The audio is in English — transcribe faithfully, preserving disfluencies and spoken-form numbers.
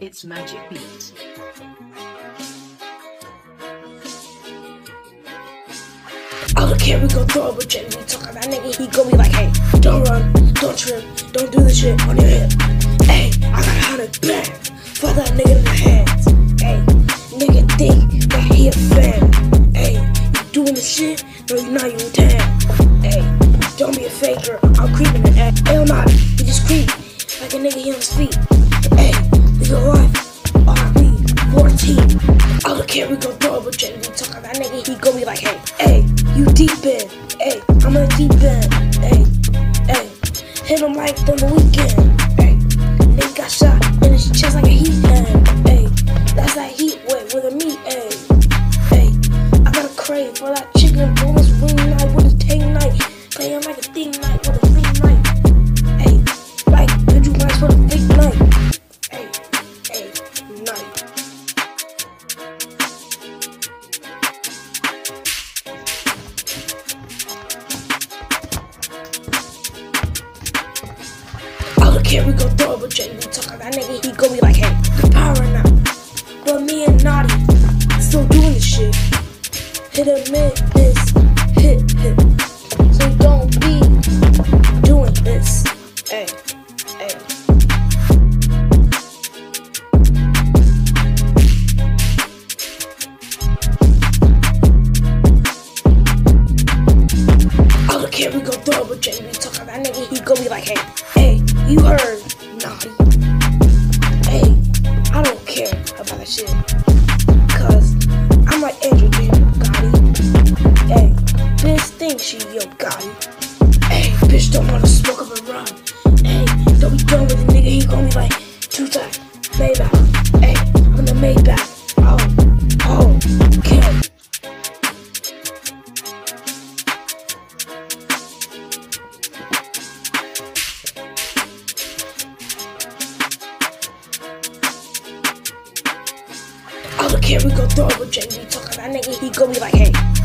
It's Magic Beats. I don't care, we gon' throw up a jet. We talk about that nigga, he gon' be like, hey, don't run, don't trip, don't do this shit on your hip. Hey, I got a hundred bands for that nigga in the hands. Hey, nigga think that he a fan. Hey, you doing this shit? No, you not, you tan. Hey, don't be a faker, I'm creeping the ass. Hey, I'm not, he just creep like a nigga, he on his feet. Hey, nigga life, R B fourteen. I don't care, we gon' throw up a jet. We talk about that nigga, he gon' be like, hey, hey, you deep in, hey, I'm in deep in, hey, hey, hit him like on the weekend, hey, nigga got shot in his chest like a heat hand, hey, that's that heat wave with a meat, hey, hey, I got a crave for that chicken bonus wing night with a tank night, playing like a thing night with a free night, hey, like, could you guys for the fake night, hey, hey, night. Yeah, we gon' throw up a jet, we talk about that nigga, he gon' be like, hey, the power now. But me and Notti still doing this shit. Hit a mid, this, hit, hit. So don't be doing this. Hey, hey. I don't care, we gon' throw up a jet, we talk about that nigga, he gon' be like, hey, hey. You heard, Notti. Hey, I don't care about that shit. Cause I'm like Andrew damn Gotti. Hey, bitch think she yo Gotti. Hey, bitch don't wanna smoke up and run. Hey, don't be done with the nigga, he gon' be like two times Maybach. Hey, I'm the Maybach. Oh, oh, okay. I don't care, we gon' throw up a jet, we talk about that nigga, he gon' be like, hey.